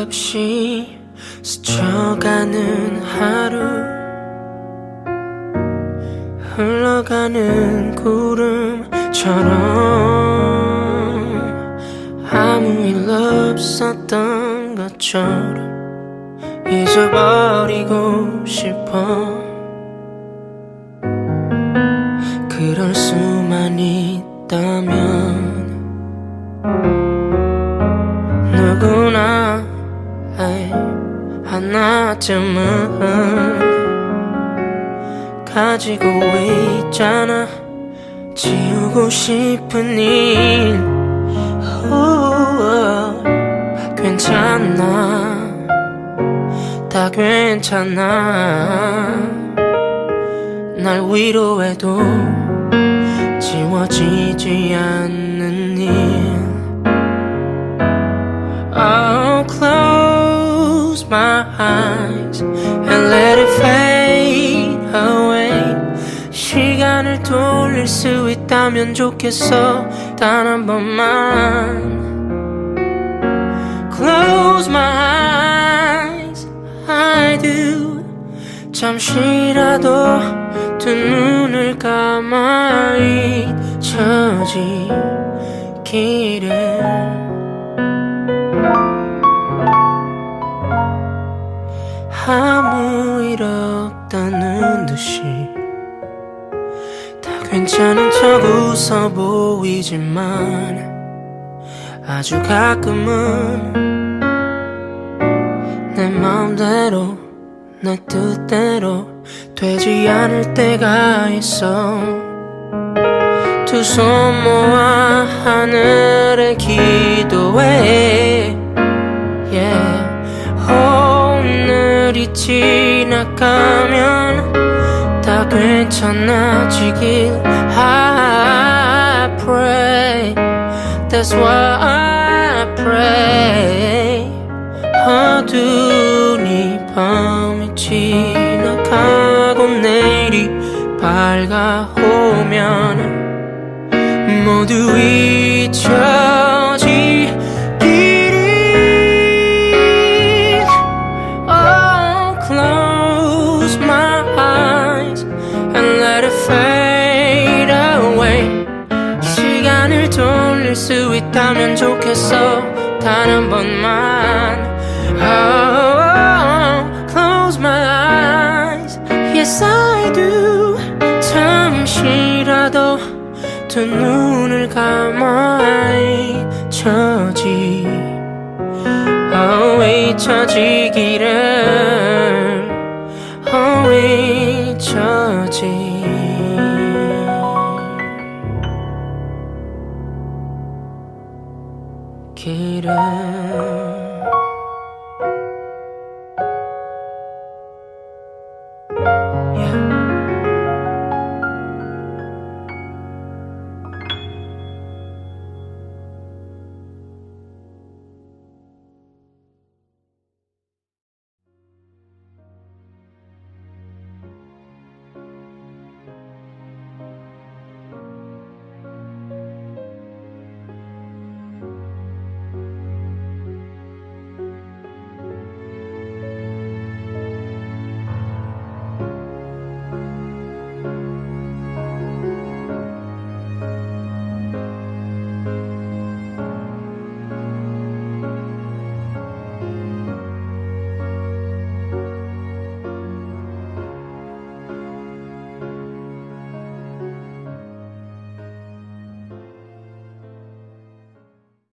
없이 스쳐가는 하루, 흘러가는 구름처럼 아무 일 없었던 것처럼 잊어버리고 싶어. 그럴 수만 있다면 누구나 하나쯤은 가지고 있잖아. 지우고 싶은 일. 괜찮아, 다 괜찮아. 날 위로해도 지워지지 않는 일. I'll close my eyes and let it fade away. 시간을 돌릴 수 있다면 좋겠어. 단 한 번만. Close my eyes, I do. 잠시라도 두 눈을 감아 잊혀지기를. 아무 일 없다는 듯이 다 괜찮은 척 웃어 보이지만 아주 가끔은 내 마음대로 내 뜻대로 되지 않을 때가 있어. 두 손 모아 하늘에 기도해. Yeah. 오늘이 지나가면 다 괜찮아지길. I pray, that's why I pray. 어두운 이 밤이 지나가고 내일이 밝아오면 모두 잊혀지기를. Oh, close my eyes and let it fade away. 시간을 돌릴 수 있다면 좋겠어. 단 한 번만. Oh, close my eyes, yes I do. 잠시라도 두 눈을 감아 잊혀지기를. 잊혀지기를.